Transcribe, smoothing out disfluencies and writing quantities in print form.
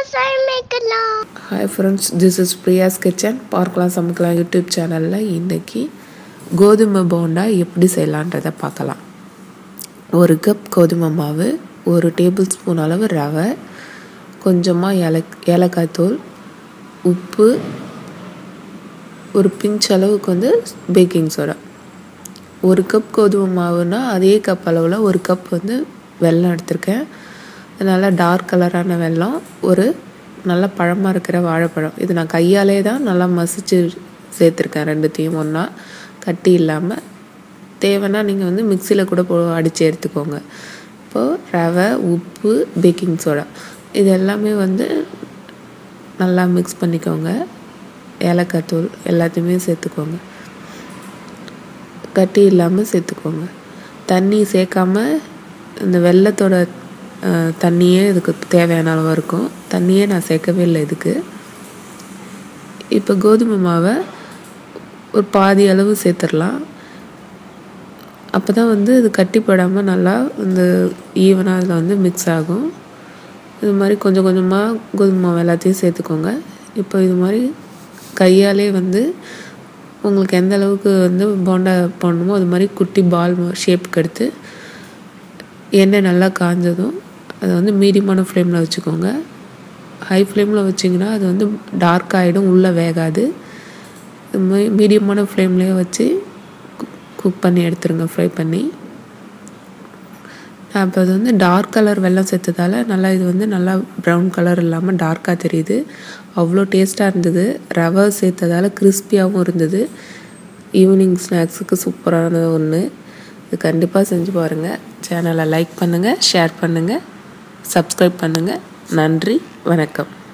Hi friends, this is Priya's Kitchen. பார்க்கலாம் சமைக்கலாம் YouTube சேனலில் இன்றைக்கி கோதுமை போண்டா எப்படி செய்யலான்றதை பார்க்கலாம். ஒரு கப் கோதுமை மாவு, 1 டேபிள் ஸ்பூன் அளவு ரவை, கொஞ்சமாக ஏலக்காய் தூள், உப்பு, ஒரு பிஞ்ச் அளவுக்கு வந்து பேக்கிங் சோடா. 1 கப் கோதுமை மாவுனா அதே கப் அளவில் 1 கப் வந்து வெல்லம் எடுத்திருக்கேன். நல்லா டார்க் கலரான வெல்லம், ஒரு நல்ல பழமாக இருக்கிற வாழைப்பழம். இது நான் கையாலே தான் நல்லா மசிச்சு சேர்த்துருக்கேன், ரெண்டுத்தையும் ஒன்றா கட்டி இல்லாமல். தேவைன்னா நீங்கள் வந்து மிக்சியில் கூட அடித்து எடுத்துக்கோங்க. இப்போது ரவை, உப்பு, பேக்கிங் சோடா இது எல்லாமே வந்து நல்லா மிக்ஸ் பண்ணிக்கோங்க. ஏலக்காய் தூள் எல்லாத்தையுமே சேர்த்துக்கோங்க, கட்டி இல்லாமல் சேர்த்துக்கோங்க. தண்ணி சேர்க்காம இந்த வெல்லத்தோட தண்ணியே இதுக்கு தேவையான அளவு இருக்கும். தண்ணியே நான் சேர்க்கவே இல்லை இதுக்கு. இப்போ கோதுமை மாவை ஒரு பாதி அளவு சேர்த்துடலாம். அப்போ தான் வந்து இது கட்டிப்படாமல் நல்லா இந்த ஈவனாக அதில் வந்து மிக்ஸ் ஆகும். இது மாதிரி கொஞ்சம் கொஞ்சமாக கோதுமை மாவு எல்லாத்தையும் சேர்த்துக்கோங்க. இப்போ இது மாதிரி கையாலே வந்து உங்களுக்கு எந்த அளவுக்கு வந்து போண்டா பண்ணணுமோ அது மாதிரி குட்டி பால் ஷேப்புக்கு எடுத்து எண்ணெய் நல்லா காஞ்சதும் அதை வந்து மீடியமான ஃப்ளேமில் வச்சுக்கோங்க. ஹை ஃப்ளேமில் வச்சிங்கன்னா அது வந்து டார்க் ஆகிடும், உள்ளே வேகாது. இது மாதிரி மீடியமான ஃப்ளேம்லேயே வச்சு குக் பண்ணி எடுத்துருங்க, ஃப்ரை பண்ணி. அப்போ அது வந்து டார்க் கலர் வெல்லம் சேர்த்ததால் நல்லா இது வந்து நல்லா ப்ரௌன் கலர் இல்லாமல் டார்க்காக தெரியுது. அவ்வளோ டேஸ்ட்டாக இருந்தது. ரவை சேர்த்ததால் கிறிஸ்பியாகவும் இருந்தது. ஈவினிங் ஸ்நாக்ஸுக்கு சூப்பரான ஒன்று. இது கண்டிப்பாக செஞ்சு பாருங்கள். சேனலை லைக் பண்ணுங்கள், ஷேர் பண்ணுங்கள், சப்ஸ்கிரைப் பண்ணுங்கள். நன்றி, வணக்கம்.